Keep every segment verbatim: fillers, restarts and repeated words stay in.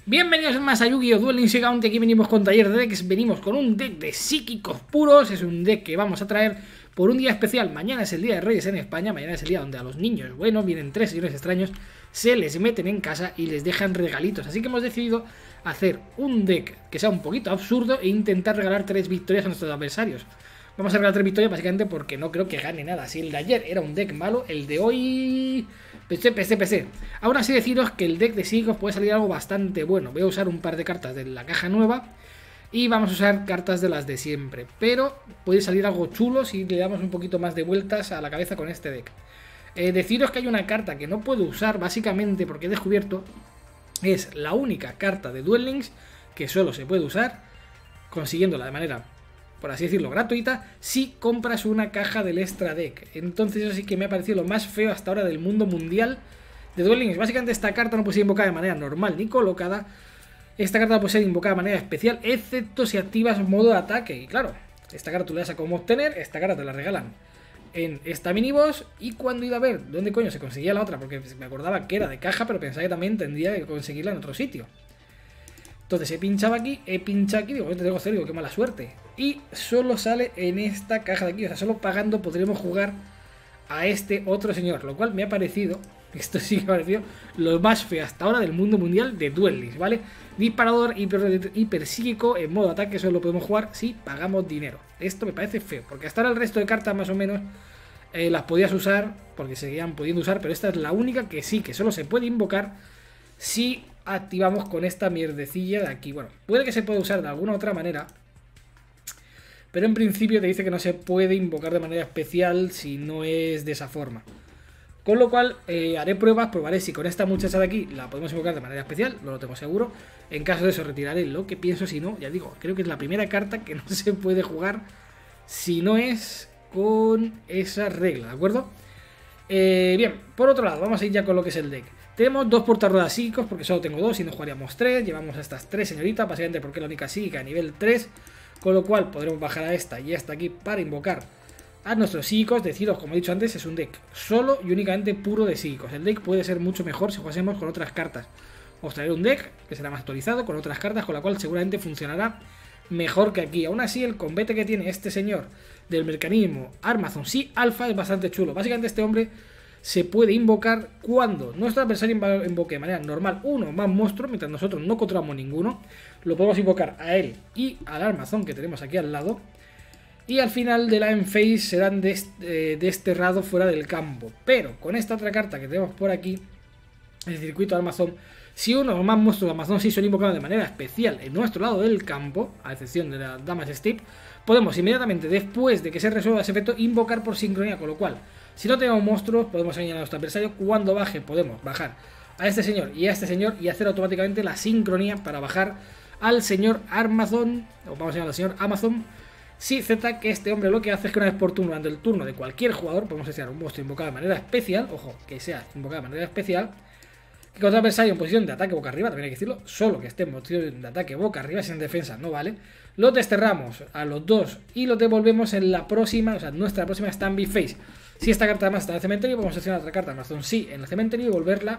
Bienvenidos más a Yu-Gi-Oh! Duel Links Count. Aquí venimos con taller de decks. Venimos con un deck de psíquicos puros. Es un deck que vamos a traer por un día especial. Mañana es el Día de Reyes en España. Mañana es el día donde a los niños, bueno, vienen tres señores extraños, se les meten en casa y les dejan regalitos. Así que hemos decidido hacer un deck que sea un poquito absurdo e intentar regalar tres victorias a nuestros adversarios. Vamos a regalar tres victorias básicamente porque no creo que gane nada. Si el de ayer era un deck malo, el de hoy... P C, P C, P C. Aún así deciros que el deck de psíquicos puede salir algo bastante bueno. Voy a usar un par de cartas de la caja nueva y vamos a usar cartas de las de siempre. Pero puede salir algo chulo si le damos un poquito más de vueltas a la cabeza con este deck. Eh, deciros que hay una carta que no puedo usar básicamente porque he descubierto es la única carta de Duel Links que solo se puede usar consiguiéndola de manera, por así decirlo, gratuita, si compras una caja del extra deck. Entonces eso sí que me ha parecido lo más feo hasta ahora del mundo mundial de Duel Links. Básicamente esta carta no puede ser invocada de manera normal ni colocada. Esta carta puede ser invocada de manera especial, excepto si activas modo de ataque. Y claro, esta carta tú le das a cómo obtener, esta carta te la regalan en esta miniboss. Y cuando he ido a ver dónde coño se conseguía la otra, porque me acordaba que era de caja, pero pensaba que también tendría que conseguirla en otro sitio. Entonces he pinchado aquí, he pinchado aquí, digo, te tengo cero, digo, qué mala suerte. Y solo sale en esta caja de aquí, o sea, solo pagando podremos jugar a este otro señor. Lo cual me ha parecido, esto sí que me ha parecido, lo más feo hasta ahora del mundo mundial de Duel Links, ¿vale? Disparador hiper, hiper psíquico en modo ataque, solo lo podemos jugar si pagamos dinero. Esto me parece feo, porque hasta ahora el resto de cartas más o menos eh, las podías usar, porque seguían pudiendo usar, pero esta es la única que sí, que solo se puede invocar si activamos con esta mierdecilla de aquí. Bueno, puede que se pueda usar de alguna otra manera, pero en principio te dice que no se puede invocar de manera especial si no es de esa forma. Con lo cual eh, haré pruebas, probaré si con esta muchacha de aquí la podemos invocar de manera especial, no lo tengo seguro. En caso de eso retiraré lo que pienso, si no, ya digo, creo que es la primera carta que no se puede jugar si no es con esa regla, ¿de acuerdo? Eh, bien, por otro lado, vamos a ir ya con lo que es el deck. Tenemos dos portarruedas psíquicos, porque solo tengo dos y no jugaríamos tres. Llevamos a estas tres señoritas, básicamente porque es la única psíquica a nivel tres. Con lo cual podremos bajar a esta y a esta aquí para invocar a nuestros psíquicos. Deciros, como he dicho antes, es un deck solo y únicamente puro de psíquicos. El deck puede ser mucho mejor si jugásemos con otras cartas. Os traeré un deck que será más actualizado con otras cartas, con la cual seguramente funcionará mejor que aquí. Aún así, el combate que tiene este señor del mecanismo Armazón sí Alpha es bastante chulo. Básicamente este hombre se puede invocar cuando nuestro adversario invoque de manera normal uno o más monstruos, mientras nosotros no controlamos ninguno. Lo podemos invocar a él y al armazón que tenemos aquí al lado. Y al final de la end phase serán dest eh, desterrados fuera del campo. Pero con esta otra carta que tenemos por aquí, el circuito de armazón, si uno o más monstruos de Amazon sí son invocados de manera especial en nuestro lado del campo, a excepción de la Damage Step, podemos inmediatamente después de que se resuelva ese efecto invocar por sincronía, con lo cual si no tenemos monstruos podemos añadir a nuestro adversario. Cuando baje podemos bajar a este señor y a este señor y hacer automáticamente la sincronía para bajar al señor Armazón, o vamos a llamar al señor Amazon. Si Z, que este hombre lo que hace es que una vez por turno, durante el turno de cualquier jugador, podemos desear un monstruo invocado de manera especial, ojo, que sea invocado de manera especial, que contra el adversario en posición de ataque boca arriba, también hay que decirlo, solo que esté en posición de ataque boca arriba, si en defensa no vale, lo desterramos a los dos y lo devolvemos en la próxima, o sea, nuestra próxima Stand-by Phase. Si esta carta además está en el cementerio, podemos seleccionar otra carta, Amazon sí, en el cementerio y volverla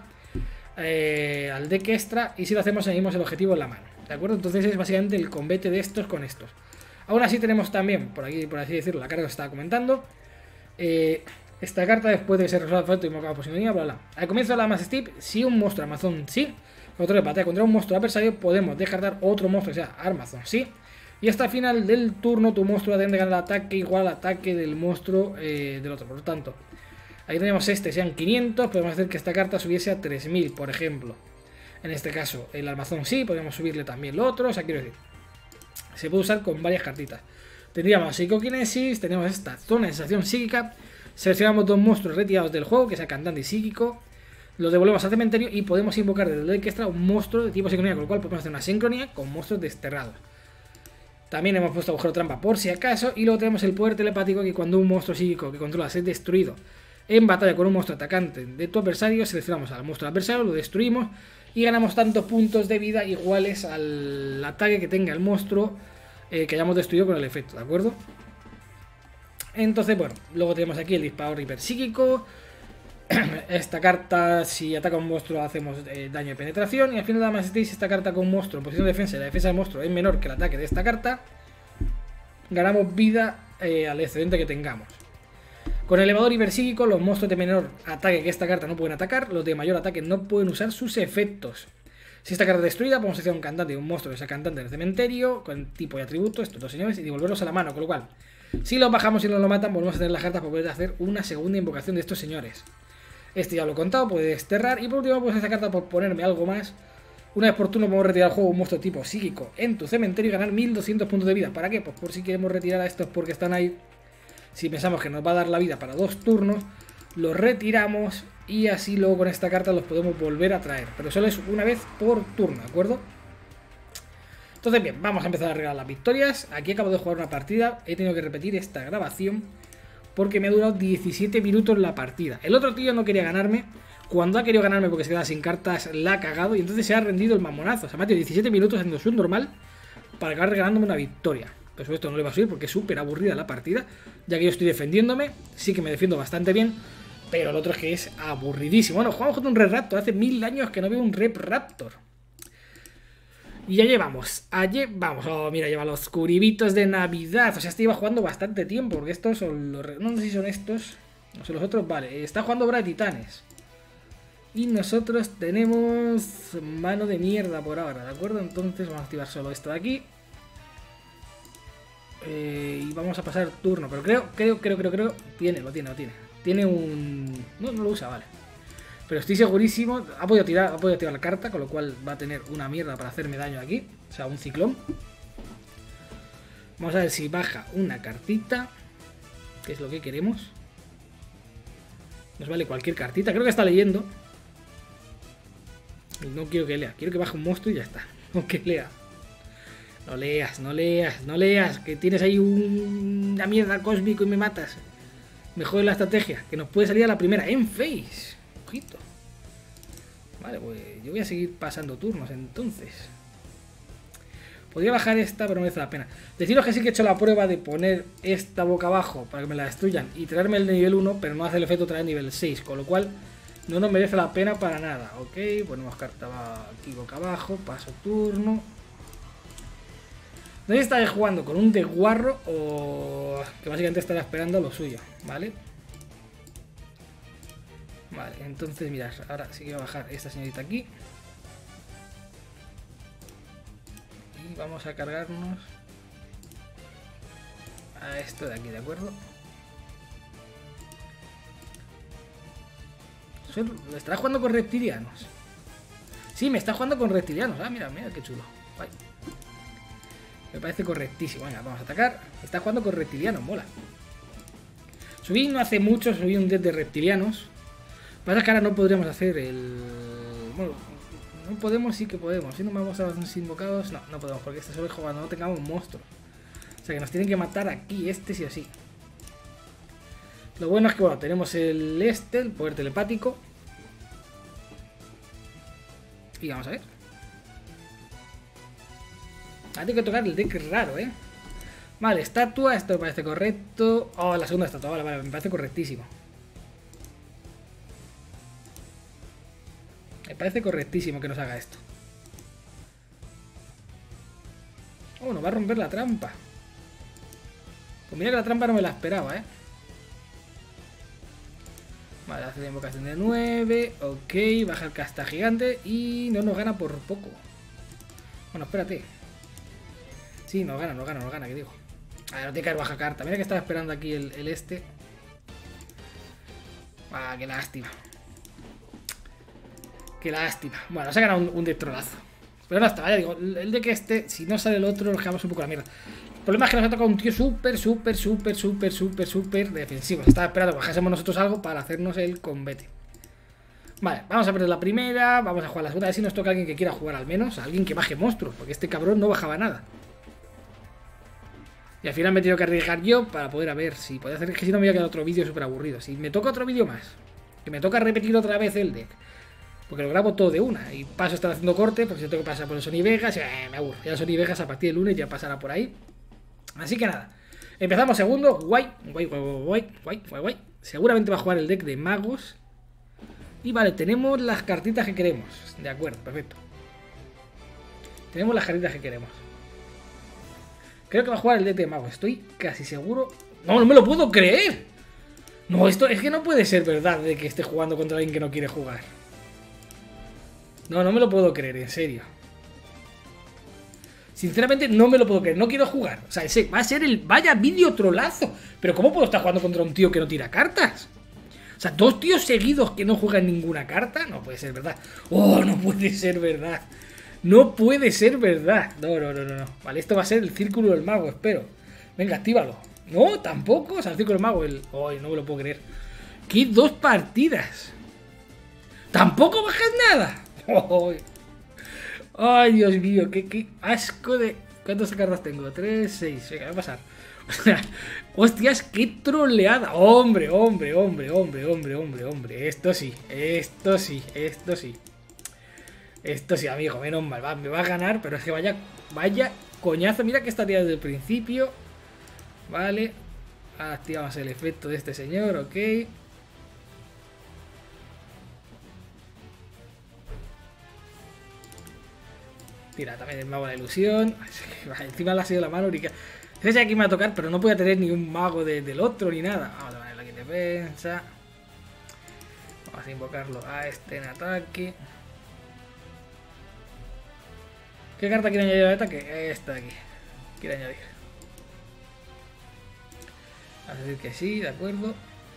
eh, al deck extra, y si lo hacemos añadimos el objetivo en la mano, ¿de acuerdo? Entonces es básicamente el combate de estos con estos. Aún así tenemos también, por aquí, por así decirlo, la carta que os estaba comentando. Eh... Esta carta, después de ser resuelto efecto invocado por sincronía, bla bla. Al comienzo de la Mass Step, si un monstruo Amazon sí, otro de batalla contra un monstruo adversario, podemos descartar otro monstruo que sea Armazón sí. Y hasta el final del turno, tu monstruo va a tener que ganar el ataque igual al ataque del monstruo eh, del otro. Por lo tanto, ahí tenemos este, sean quinientos, podemos hacer que esta carta subiese a tres mil, por ejemplo. En este caso, el Armazón sí, podemos subirle también lo otro, o sea, quiero decir, se puede usar con varias cartitas. Tendríamos psicoquinesis, tenemos esta zona de sensación psíquica. Seleccionamos dos monstruos retirados del juego, que sea cantante y psíquico, los devolvemos al cementerio y podemos invocar desde el deck extra un monstruo de tipo sincronía, con lo cual podemos hacer una sincronía con monstruos desterrados. También hemos puesto agujero trampa por si acaso, y luego tenemos el poder telepático, que cuando un monstruo psíquico que controla es destruido en batalla con un monstruo atacante de tu adversario, seleccionamos al monstruo adversario, lo destruimos y ganamos tantos puntos de vida iguales al ataque que tenga el monstruo eh, que hayamos destruido con el efecto, ¿de acuerdo? Entonces, bueno, luego tenemos aquí el disparador hiperpsíquico, Esta carta, si ataca un monstruo, hacemos eh, daño de penetración. Y al final de la Mass Stage, esta carta con un monstruo en posición de defensa y la defensa del monstruo es menor que el ataque de esta carta, ganamos vida eh, al excedente que tengamos. Con elevador hipersíquico, los monstruos de menor ataque que esta carta no pueden atacar, los de mayor ataque no pueden usar sus efectos. Si esta carta es destruida, podemos hacer un cantante y un monstruo de ese cantante en el cementerio, con tipo y atributo, estos dos señores, y devolverlos a la mano, con lo cual, si los bajamos y no lo matan, volvemos a tener las cartas para poder hacer una segunda invocación de estos señores. Este ya lo he contado, puede desterrar, y por último, pues esta carta por ponerme algo más. Una vez por turno podemos retirar al juego un monstruo tipo psíquico en tu cementerio y ganar mil doscientos puntos de vida. ¿Para qué? Pues por si queremos retirar a estos porque están ahí. Si pensamos que nos va a dar la vida para dos turnos, los retiramos y así luego con esta carta los podemos volver a traer. Pero solo es una vez por turno, ¿de acuerdo? Entonces bien, vamos a empezar a regalar las victorias. Aquí acabo de jugar una partida, he tenido que repetir esta grabación porque me ha durado diecisiete minutos la partida. El otro tío no quería ganarme. Cuando ha querido ganarme porque se queda sin cartas, la ha cagado y entonces se ha rendido el mamonazo. O sea, me ha tenido diecisiete minutos haciendo su normal para acabar regalándome una victoria. Por supuesto no le va a subir porque es súper aburrida la partida, ya que yo estoy defendiéndome, sí que me defiendo bastante bien, pero el otro es que es aburridísimo. Bueno, jugamos con un Red Raptor, hace mil años que no veo un Red Raptor. Y ya llevamos, allí vamos, oh mira, lleva los curibitos de Navidad, o sea, este iba jugando bastante tiempo, porque estos son los, no sé si son estos, no sé los otros, vale, está jugando Obra de Titanes. Y nosotros tenemos mano de mierda por ahora, ¿de acuerdo? Entonces vamos a activar solo esto de aquí. Eh, y vamos a pasar turno, pero creo, creo, creo, creo, creo, tiene, lo tiene, lo tiene. Tiene un... no, no lo usa, vale. Pero estoy segurísimo, ha podido tirar, ha podido tirar la carta, con lo cual va a tener una mierda para hacerme daño aquí. O sea, un ciclón. Vamos a ver si baja una cartita, que es lo que queremos. Nos vale cualquier cartita, creo que está leyendo. Y no quiero que lea, quiero que baje un monstruo y ya está. No que lea. No leas, no leas, no leas, que tienes ahí un... una mierda cósmico y me matas. Mejor la estrategia, que nos puede salir a la primera. En face, ojito. Vale, pues yo voy a seguir pasando turnos entonces. Podría bajar esta, pero no merece la pena. Deciros que sí que he hecho la prueba de poner esta boca abajo para que me la destruyan y traerme el de nivel uno, pero no hace el efecto traer nivel seis, con lo cual no nos merece la pena para nada. Ok, ponemos carta aquí boca abajo, paso turno. No sé si estaré jugando con un desguarro o que básicamente estará esperando lo suyo, ¿vale? Vale, entonces mirad, ahora sí que voy a bajar esta señorita aquí. Y vamos a cargarnos a esto de aquí, ¿de acuerdo? ¿Me estará jugando con reptilianos? Sí, me está jugando con reptilianos. Ah, mira, mira qué chulo. Guay. Me parece correctísimo. Venga, vamos a atacar. Está jugando con reptilianos, mola. Subí no hace mucho, subí un deck de reptilianos. Pasa que ahora no podríamos hacer el... Bueno, no podemos, sí que podemos. Si no vamos a los invocados, no, no podemos, porque este solo es cuando no tengamos un monstruo. O sea que nos tienen que matar aquí, este sí o sí. Lo bueno es que, bueno, tenemos el este, el poder telepático. Y vamos a ver. Ahora tengo que tocar el deck raro, ¿eh? Vale, estatua, esto me parece correcto. Oh, la segunda estatua, vale, vale, me parece correctísimo. Me parece correctísimo que nos haga esto. Oh, nos va a romper la trampa. Pues mira que la trampa no me la esperaba, ¿eh? Vale, hace la invocación de nueve. Ok, baja el casta gigante. Y no nos gana por poco. Bueno, espérate. Sí, nos gana, nos gana, nos gana, ¿qué digo? A ver, no tiene que haber baja carta. Mira que estaba esperando aquí el, el este. Ah, qué lástima. Qué lástima. Bueno, se ha ganado un, un destrolazo. Pero no está, ya digo, el de que este, si no sale el otro, nos quedamos un poco a la mierda. El problema es que nos ha tocado un tío súper, súper, súper, súper, súper, súper defensivo. Estaba esperando que bajásemos nosotros algo para hacernos el combate. Vale, vamos a perder la primera, vamos a jugar la segunda. A ver si nos toca alguien que quiera jugar al menos, alguien que baje monstruos, porque este cabrón no bajaba nada. Y al final me he tenido que arriesgar yo para poder a ver si podía hacer. Es que si no me voy a quedar otro vídeo súper aburrido. Si me toca otro vídeo más, que me toca repetir otra vez el deck, porque lo grabo todo de una y paso a estar haciendo corte, porque si tengo que pasar por el Sony Vegas, eh, me aburro. Ya el Sony Vegas a partir del lunes ya pasará por ahí. Así que nada, empezamos segundo. Guay, guay, guay, guay, guay, guay, guay. Seguramente va a jugar el deck de magos. Y vale, tenemos las cartitas que queremos. De acuerdo, perfecto. Tenemos las cartitas que queremos. Creo que va a jugar el D T Mago, estoy casi seguro. No, no me lo puedo creer. No, esto es que no puede ser verdad de que esté jugando contra alguien que no quiere jugar. No, no me lo puedo creer, en serio. Sinceramente no me lo puedo creer, no quiero jugar. O sea, ese va a ser el vaya vídeo trolazo. Pero ¿cómo puedo estar jugando contra un tío que no tira cartas? O sea, dos tíos seguidos que no juegan ninguna carta. No puede ser verdad. Oh, no puede ser verdad. No puede ser verdad. No, no, no, no, no. Vale, esto va a ser el círculo del mago, espero. Venga, actívalo. No, tampoco. O sea, el círculo del mago, el... Ay, no me lo puedo creer. ¿Qué dos partidas? ¿Tampoco bajas nada? Oh, ay, Dios mío, qué, qué asco de... ¿Cuántas cartas tengo? Tres, seis. Venga, voy a pasar. Hostias, qué troleada. Hombre, hombre, hombre, hombre, hombre, hombre, hombre. Esto sí, esto sí, esto sí. Esto sí, amigo, menos mal. Va, me va a ganar, pero es que vaya, vaya coñazo. Mira que está tirado desde el principio. Vale. Activamos el efecto de este señor, ok. Tira también el mago de la ilusión. Encima le ha sido la mano. Ese aquí me va a tocar, pero no voy a tener ni un mago de, del otro ni nada. Vamos a ponerle aquí defensa. Vamos a invocarlo a este en ataque. ¿Qué carta quiere añadir al ataque? Esta de aquí. Quiere añadir. Vamos a decir que sí, de acuerdo.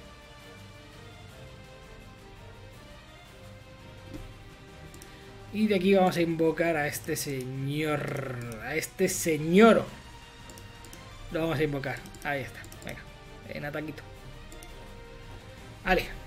Y de aquí vamos a invocar a este señor. A este señor. Lo vamos a invocar. Ahí está. Venga. En ataquito. Vale.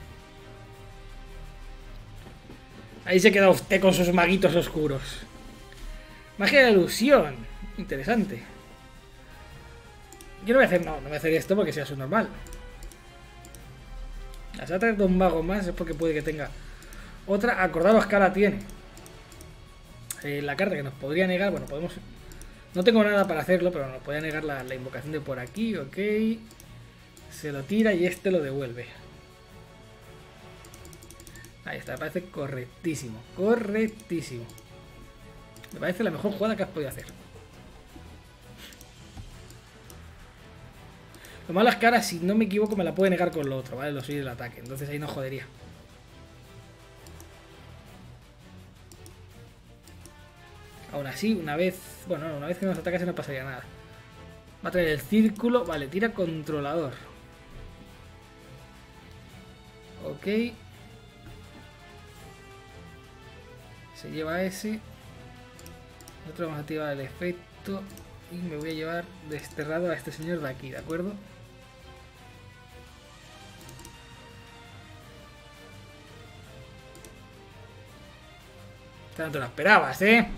Ahí se queda usted con sus maguitos oscuros. Magia de ilusión. Interesante. Yo no voy a hacer... No, no voy a hacer esto porque sea su normal. Si va a traer dos magos más es porque puede que tenga otra. Acordaros que ahora tiene eh, la carta que nos podría negar. Bueno, podemos... No tengo nada para hacerlo, pero nos podría negar la, la invocación de por aquí. Ok. Se lo tira y este lo devuelve. Ahí está, me parece correctísimo. Correctísimo. Me parece la mejor jugada que has podido hacer. Lo malo es que ahora, si no me equivoco, me la puede negar con lo otro, ¿vale? Lo suyo del ataque. Entonces ahí no jodería. Aún así, una vez... Bueno, una vez que nos atacase no pasaría nada. Va a traer el círculo. Vale, tira controlador. Ok. Se lleva ese. Nosotros vamos a activar el efecto. Y me voy a llevar desterrado a este señor de aquí, ¿de acuerdo? Esta no te lo esperabas, ¿eh?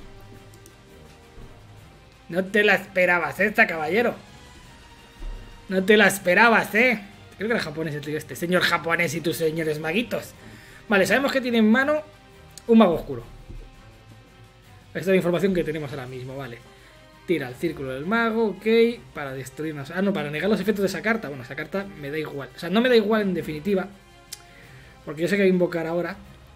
No te la esperabas, ¿eh, caballero? No te la esperabas, ¿eh? Creo que era japonés el tío este. Señor japonés y tus señores maguitos. Vale, sabemos que tiene en mano un mago oscuro. Esta es la información que tenemos ahora mismo, vale. Tira el círculo del mago, ok. Para destruirnos. Ah, no, para negar los efectos de esa carta. Bueno, esa carta me da igual. O sea, no me da igual en definitiva. Porque yo sé que voy a invocar ahora.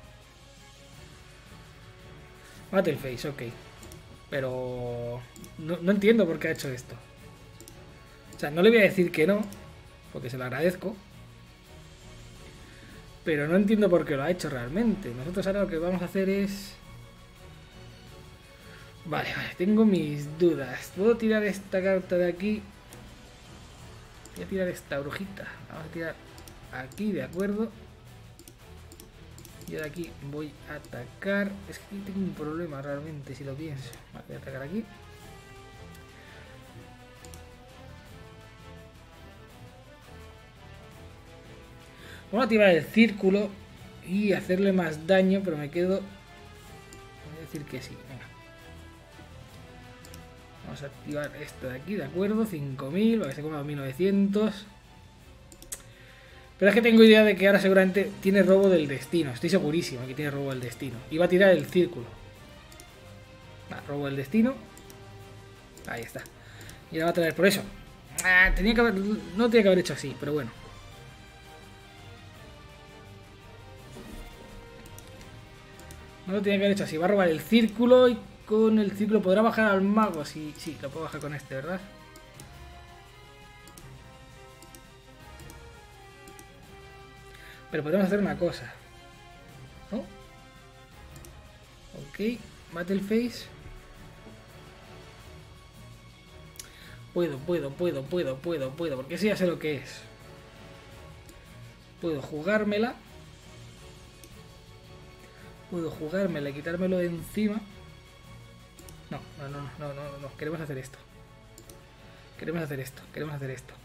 Battleface, ok. Pero... No, no entiendo por qué ha hecho esto. O sea, no le voy a decir que no. Porque se lo agradezco. Pero no entiendo por qué lo ha hecho realmente. Nosotros ahora lo que vamos a hacer es... Vale, vale, tengo mis dudas. ¿Puedo tirar esta carta de aquí? Voy a tirar esta brujita. Vamos a tirar aquí, de acuerdo. Yo de aquí voy a atacar. Es que tengo un problema realmente, si lo pienso. Vale, voy a atacar aquí. Vamos a activar el círculo y hacerle más daño, pero me quedo... Voy a decir que sí. Venga. Vamos a activar esto de aquí, de acuerdo. cinco mil, para que se coma dos mil novecientos. Pero es que tengo idea de que ahora seguramente tiene robo del destino. Estoy segurísimo que tiene robo del destino. Y va a tirar el círculo. Ah, robo del destino. Ahí está. Y la va a traer por eso. Ah, tenía que haber, no tenía que haber hecho así, pero bueno. No lo tenía que haber hecho así. Va a robar el círculo y con el círculo podrá bajar al mago. Sí, sí, lo puedo bajar con este, ¿verdad? Pero podemos hacer una cosa, ¿no? Ok, Battle Phase. Puedo, puedo, puedo, puedo, puedo, puedo, porque sí ya sé lo que es. Puedo jugármela. Puedo jugármela y quitármelo de encima. No, no, no, no, no, no, queremos hacer esto. Queremos hacer esto, queremos hacer esto.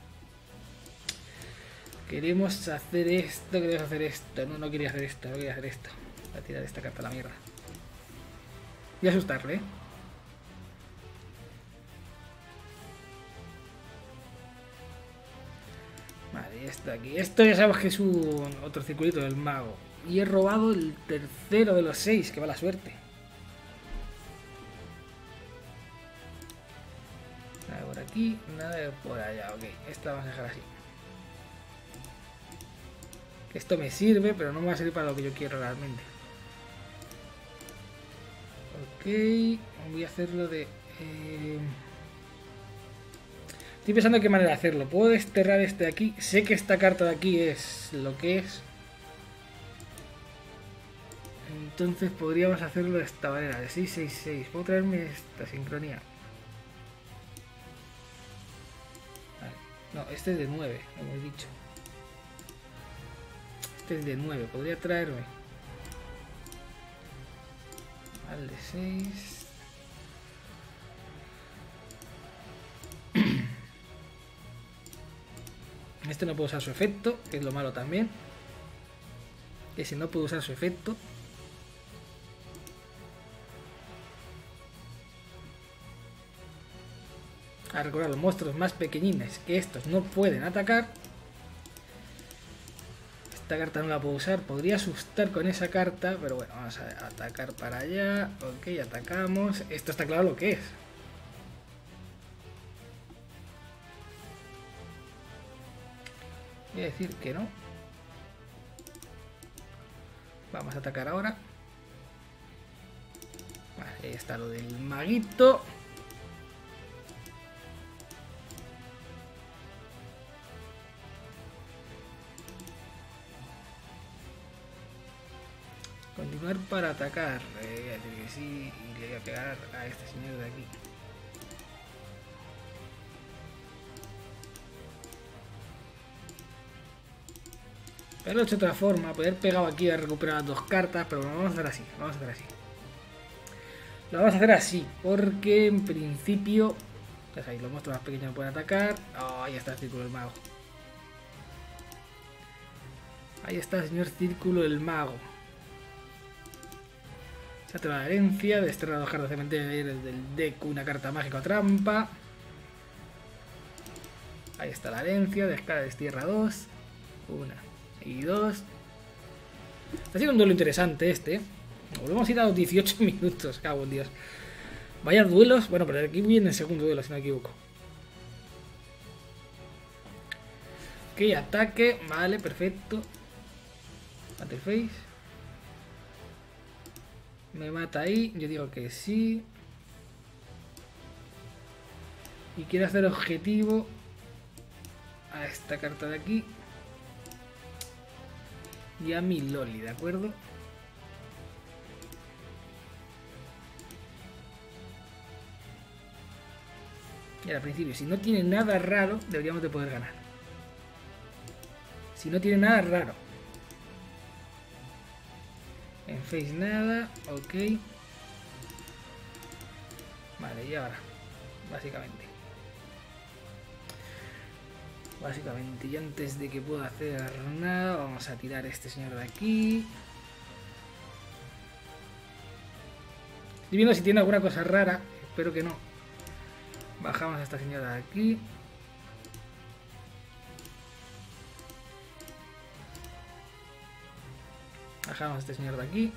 Queremos hacer esto, queremos hacer esto. No, no quería hacer esto, no quería hacer esto. Voy a tirar esta carta a la mierda. Voy a asustarle, ¿eh? Vale, esto aquí. Esto ya sabemos que es un otro circulito del mago. Y he robado el tercero de los seis, que va la suerte. Nada por aquí, nada por allá. Ok, esta vamos a dejar así. Esto me sirve, pero no me va a servir para lo que yo quiero realmente. Ok, voy a hacerlo de... Eh... Estoy pensando en qué manera hacerlo. Puedo desterrar este de aquí. Sé que esta carta de aquí es lo que es. Entonces podríamos hacerlo de esta manera, de seis seis seis. Puedo traerme esta sincronía. Vale. No, este es de nueve, hemos dicho. Este es de nueve, podría traerme al de seis. Este no puedo usar su efecto, que es lo malo también. Que si no puedo usar su efecto. A recordar, los monstruos más pequeñines que estos no pueden atacar. Esta carta no la puedo usar. Podría asustar con esa carta, pero bueno, vamos a atacar para allá. Ok, atacamos. Esto está claro lo que es. Voy a decir que no. Vamos a atacar ahora. Vale, ahí está lo del maguito. Continuar para atacar. Eh, voy a decir que sí y le voy a pegar a este señor de aquí. Pero lo he hecho de otra forma. Poder pegado aquí a recuperar las dos cartas. Pero bueno, vamos a hacer así. Vamos a hacer así. Lo vamos a hacer así. Porque en principio... Ya sabéis, los monstruos más pequeños no pueden atacar. Oh, ahí está el círculo del mago. Ahí está el señor círculo del mago. Se ha la herencia, desterrar dos cartas de cementerio del deck, una carta mágica o trampa. Ahí está la herencia, descarga destierra dos. Una y dos. Está siendo un duelo interesante este. Volvemos a ir a los dieciocho minutos, cago en Dios. Vaya duelos. Bueno, pero aquí viene el segundo duelo, si no me equivoco. Ok, ataque. Vale, perfecto. Battle Phase. Me mata ahí, yo digo que sí. Y quiero hacer objetivo a esta carta de aquí. Y a mi Loli, ¿de acuerdo? Y al principio, si no tiene nada raro, deberíamos de poder ganar. Si no tiene nada raro. En face nada, ok. Vale, y ahora, básicamente. Básicamente, y antes de que pueda hacer nada, vamos a tirar a este señor de aquí. Estoy viendo si tiene alguna cosa rara, espero que no. Bajamos a esta señora de aquí. Bajamos a este señor de aquí.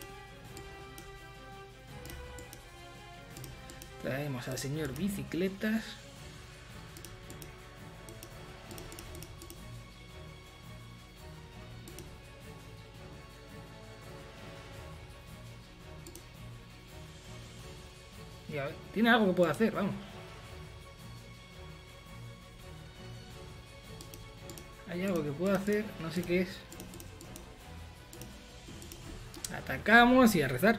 Traemos al señor bicicletas. Y a ver, tiene algo que pueda hacer, vamos. Hay algo que pueda hacer, no sé qué es. Atacamos y a rezar.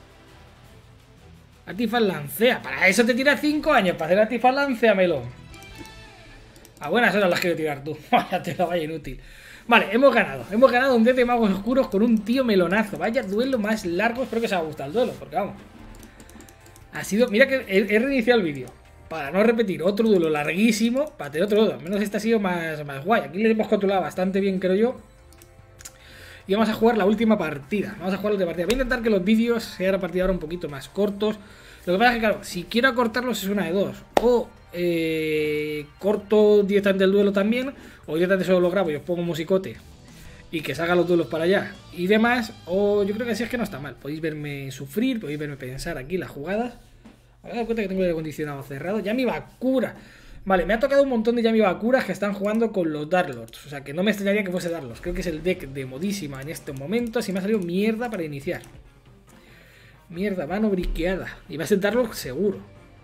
Artifaz lancea. Para eso te tiras cinco años. Para hacer artifaz lancéamelo. A buenas horas las quiero tirar tú. Vaya te la vaya inútil. Vale, hemos ganado. Hemos ganado un deck de magos oscuros con un tío melonazo. Vaya duelo más largo. Espero que os haya gustado el duelo. Porque vamos. Ha sido... Mira que he, he reiniciado el vídeo. Para no repetir otro duelo larguísimo. Para tener otro duelo. Al menos este ha sido más, más guay. Aquí le hemos controlado bastante bien, creo yo. Y vamos a jugar la última partida. Vamos a jugar la última partida. Voy a intentar que los vídeos sean a partir de ahora un poquito más cortos. Lo que pasa es que, claro, si quiero acortarlos es una de dos. O eh, corto directamente el duelo también, o directamente solo lo grabo y os pongo musicote y que salgan los duelos para allá y demás. O yo creo que así es que no está mal. Podéis verme sufrir, podéis verme pensar aquí las jugadas. Me he dado cuenta que tengo el aire acondicionado cerrado. Ya mi Bakura. Vale, me ha tocado un montón de Yami Bakuras que están jugando con los Dark Lords. O sea que no me extrañaría que fuese Dark Lords. Creo que es el deck de modísima en este momento. Así me ha salido mierda para iniciar. Mierda, mano briqueada. Y va a ser Dark Lords seguro.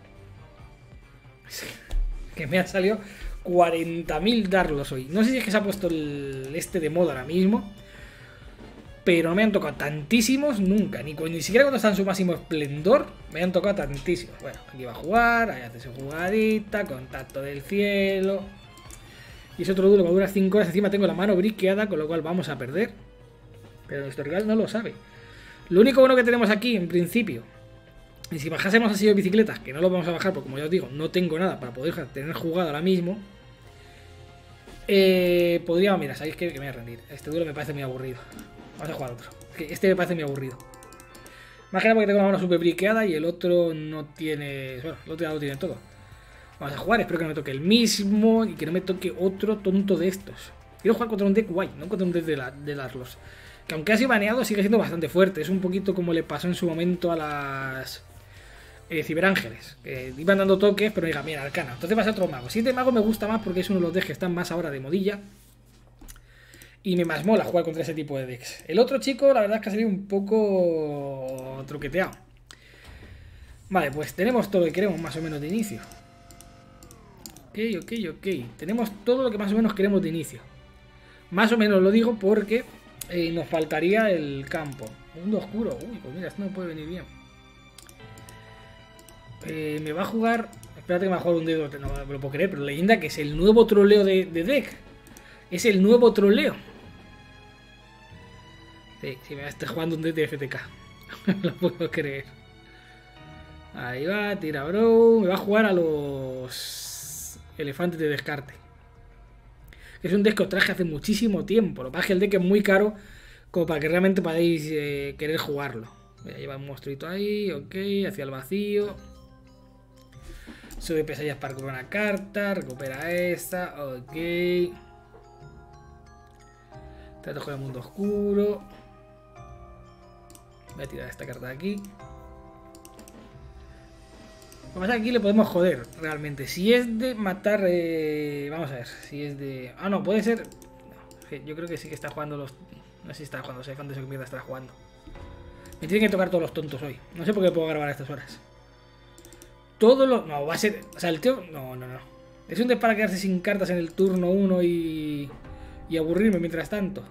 Que me han salido cuarenta mil Dark Lords hoy. No sé si es que se ha puesto el este de moda ahora mismo. Pero no me han tocado tantísimos nunca. Ni, ni siquiera cuando están en su máximo esplendor me han tocado tantísimos. Bueno, aquí va a jugar. Ahí hace su jugadita. Contacto del cielo. Y es otro duro que va a durar cinco horas. Encima tengo la mano briqueada, con lo cual vamos a perder. Pero nuestro rival no lo sabe. Lo único bueno que tenemos aquí, en principio, y si bajásemos así de bicicletas, que no lo vamos a bajar porque, como ya os digo, no tengo nada para poder tener jugado ahora mismo. Eh, podríamos, mira, sabéis que, que me voy a rendir. Este duelo me parece muy aburrido. Vamos a jugar otro. Este me parece muy aburrido. Más que nada porque tengo la mano súper briqueada y el otro no tiene... Bueno, el otro ya lo tiene todo. Vamos a jugar, espero que no me toque el mismo y que no me toque otro tonto de estos. Quiero jugar contra un deck guay, no contra un deck de, la, de Larlos. Que aunque ha sido baneado sigue siendo bastante fuerte. Es un poquito como le pasó en su momento a las... Eh, Ciberángeles. Que iban dando toques, pero diga, mira, arcana. Entonces va a ser otro mago. Si este mago me gusta más porque es uno de los decks que están más ahora de modilla. Y me más mola jugar contra ese tipo de decks. El otro chico, la verdad es que ha salido un poco truqueteado. Vale, pues tenemos todo lo que queremos más o menos de inicio. Ok, ok, ok. Tenemos todo lo que más o menos queremos de inicio. Más o menos lo digo porque eh, nos faltaría el campo. Mundo oscuro. Uy, pues mira, esto no puede venir bien. Eh, me va a jugar... Espérate que me va a jugar un dedo. No me lo puedo creer, pero leyenda que es el nuevo troleo de, de deck. Es el nuevo troleo. Sí, sí, me va a estar jugando un deck de F T K. No lo puedo creer. Ahí va, tira bro. Me va a jugar a los elefantes de descarte. Es un deck que os traje hace muchísimo tiempo. Lo que pasa es que el deck es muy caro como para que realmente podáis eh, querer jugarlo. Mira, lleva un monstruito ahí, ok, hacia el vacío. Sube pesadillas para recuperar una carta. Recupera esta, ok. Trato con el mundo oscuro. Voy a tirar esta carta de aquí. Lo que pasa es que aquí le podemos joder, realmente. Si es de matar... Eh, vamos a ver, si es de... Ah, no, puede ser... No, yo creo que sí que está jugando los... No sé si está jugando, sé cuántos mierda está jugando. Me tienen que tocar todos los tontos hoy. No sé por qué puedo grabar a estas horas. Todos los... No, va a ser... O sea, el tío... No, no, no. Es un deck para quedarse sin cartas en el turno uno y... Y aburrirme mientras tanto.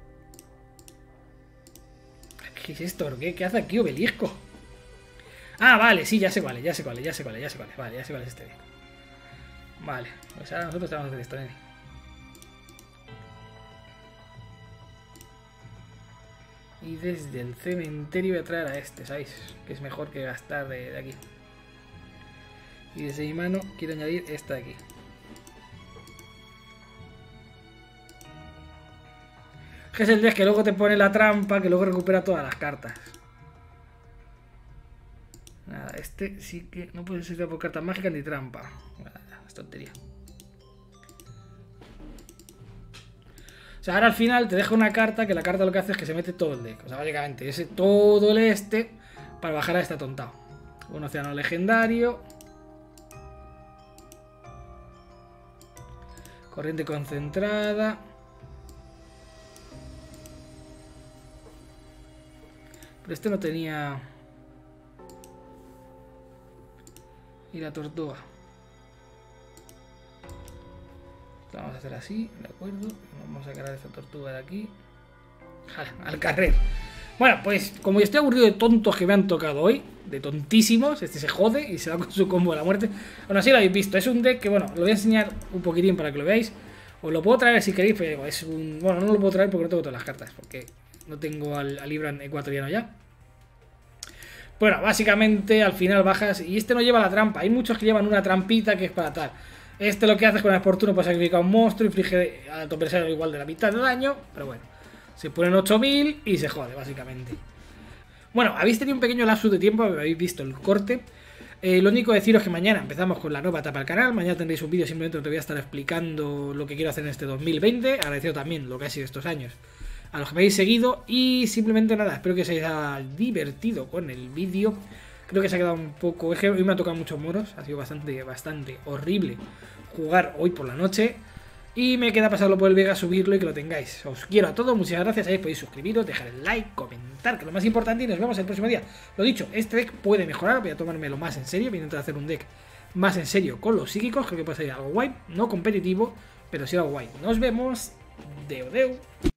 ¿Qué es esto? ¿Qué, qué hace aquí Obelisco? Ah, vale, sí, ya sé cuál es, ya sé cuál es, ya sé cuál es, ya sé cuál es, vale, ya sé cuál es este deck. Vale, pues ahora nosotros tenemos que hacer esto, nene. Y desde el cementerio voy a traer a este, ¿sabéis? Que es mejor que gastar de, de aquí. Y desde mi mano quiero añadir esta de aquí. Que es el deck que luego te pone la trampa, que luego recupera todas las cartas. Nada, este sí que no puede ser por cartas mágicas ni trampa. Nada, es tontería. O sea, ahora al final te deja una carta que la carta lo que hace es que se mete todo el deck. O sea, básicamente ese todo el este para bajar a este atontado. Un océano legendario. Corriente concentrada. Pero este no tenía... y la tortuga. Lo vamos a hacer así, de acuerdo. Vamos a sacar a esta tortuga de aquí. Al carrer. Bueno, pues como estoy aburrido de tontos que me han tocado hoy, de tontísimos, este se jode y se va con su combo de la muerte. Bueno, así lo habéis visto. Es un deck que, bueno, lo voy a enseñar un poquitín para que lo veáis. Os lo puedo traer si queréis, pero es un... Bueno, no lo puedo traer porque no tengo todas las cartas, porque no tengo al, al Libran ecuatoriano ya. Bueno, básicamente al final bajas y este no lleva la trampa. Hay muchos que llevan una trampita que es para tal. Este lo que hace es con el oportuno pues sacrificar un monstruo, inflige a tu adversario igual de la mitad de daño, pero bueno. Se ponen ocho mil y se jode, básicamente. Bueno, habéis tenido un pequeño lapsus de tiempo, habéis visto el corte. Eh, lo único deciros es que mañana empezamos con la nueva etapa del canal. Mañana tendréis un vídeo simplemente donde voy a estar explicando lo que quiero hacer en este dos mil veinte. Agradecido también lo que ha sido estos años a los que me habéis seguido. Y simplemente nada, espero que os haya divertido con el vídeo. Creo que se ha quedado un poco... Es que hoy me ha tocado muchos moros. Ha sido bastante, bastante horrible jugar hoy por la noche. Y me queda pasarlo por el Vega, subirlo y que lo tengáis. Os quiero a todos, muchas gracias. Ahí podéis suscribiros, dejar el like, comentar, que es lo más importante. Y nos vemos el próximo día. Lo dicho, este deck puede mejorar. Voy a tomármelo más en serio. Voy a intentar hacer un deck más en serio con los psíquicos. Creo que puede salir algo guay. No competitivo, pero sí algo guay. Nos vemos. Deu, deu.